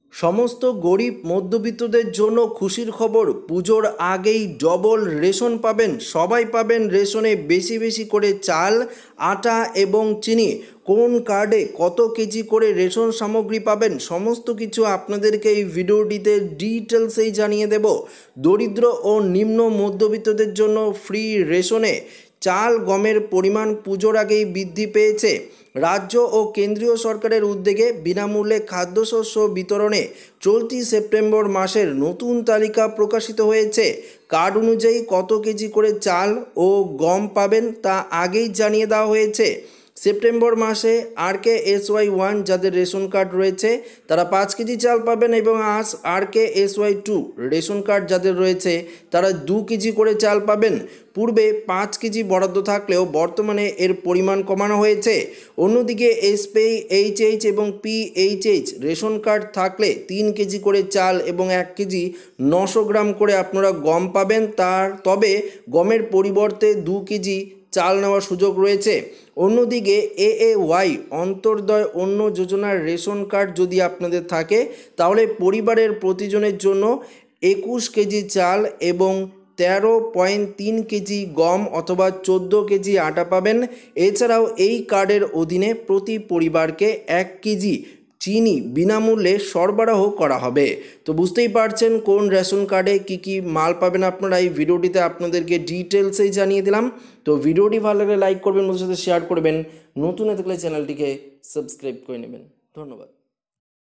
সমস্ত গরিব মধ্যবিত্তদের জন্য খুশির খবর। পুজোর আগেই ডবল রেশন পাবেন। সবাই পাবেন রেশনে বেশি বেশি করে চাল, আটা এবং চিনি। কোন কার্ডে কত কেজি করে রেশন সামগ্রী পাবেন সমস্ত কিছু আপনাদেরকে এই ভিডিওটিতে ডিটেলসেই জানিয়ে দেব। দরিদ্র ও নিম্ন মধ্যবিত্তদের জন্য ফ্রি রেশনে চাল গমের পরিমাণ পুজোর আগেই বৃদ্ধি পেয়েছে। রাজ্য ও কেন্দ্রীয় সরকারের উদ্যোগে বিনামূল্যে খাদ্যশস্য বিতরণে চলতি সেপ্টেম্বর মাসের নতুন তালিকা প্রকাশিত হয়েছে। কার্ড অনুযায়ী কত কেজি করে চাল ও গম পাবেন তা আগেই জানিয়ে দেওয়া হয়েছে। সেপ্টেম্বর মাসে RKSY1 যাদের রেশন কার্ড রয়েছে তারা 5 কেজি চাল পাবেন এবং RKSY2 রেশন কার্ড যাদের রয়েছে তারা 2 কেজি করে চাল পাবেন। পূর্বে 5 কেজি বরাদ্দ থাকলেও বর্তমানে এর পরিমাণ কমানো হয়েছে। অন্যদিকে SPHH এবং PHH রেশন কার্ড থাকলে 3 কেজি করে চাল এবং 1 কেজি 900 গ্রাম করে আপনারা গম পাবেন। তবে গমের পরিবর্তে 2 কেজি চাল নেওয়ার সুযোগ রয়েছে। অন্যদিকে AAY অন্তর্দয় অন্ন যোজনার রেশন কার্ড যদি আপনাদের থাকে তাহলে পরিবারের প্রতিজনের জন্য 21 কেজি চাল এবং 13.3 কেজি গম অথবা 14 কেজি আটা পাবেন। এছাড়াও এই কার্ডের অধীনে প্রতি পরিবারকে 1 কেজি চিনি বিনামূল্যে সরবরাহ করা হবে। তো বুঝতেই পারছেন কোন রেশন কার্ডে কি মাল পাবেন আপনারা। এই ভিডিওটিতে আপনাদেরকে ডিটেলসেই জানিয়ে দিলাম। তো ভিডিওটি ভালো লাগলে লাইক করবেন, বন্ধুদের সাথে শেয়ার করবেন, নতুন হয়ে থাকলে চ্যানেলটিকে সাবস্ক্রাইব করে নেবেন। ধন্যবাদ।